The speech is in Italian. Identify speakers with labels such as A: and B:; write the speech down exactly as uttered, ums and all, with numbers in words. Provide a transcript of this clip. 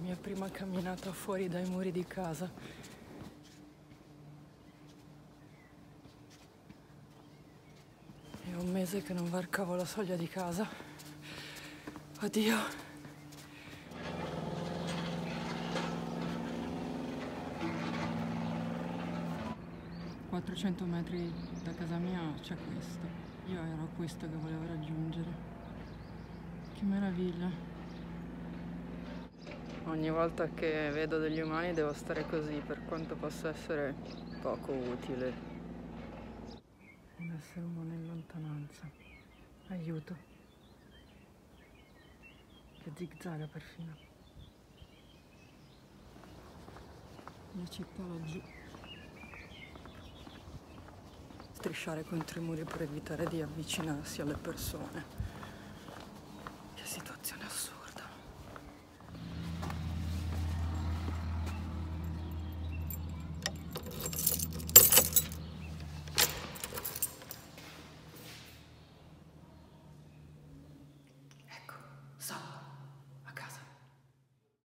A: mia prima camminata fuori dai muri di casa. È un mese che non varcavo la soglia di casa. Oddio. quattrocento metri da casa mia c'è questo. Io ero questo che volevo raggiungere. Che meraviglia. Ogni volta che vedo degli umani devo stare così, per quanto possa essere poco utile. Un essere umano in lontananza. Aiuto. Che zigzaga perfino. La città laggiù. Strisciare contro i muri per evitare di avvicinarsi alle persone. Che situazione assurda.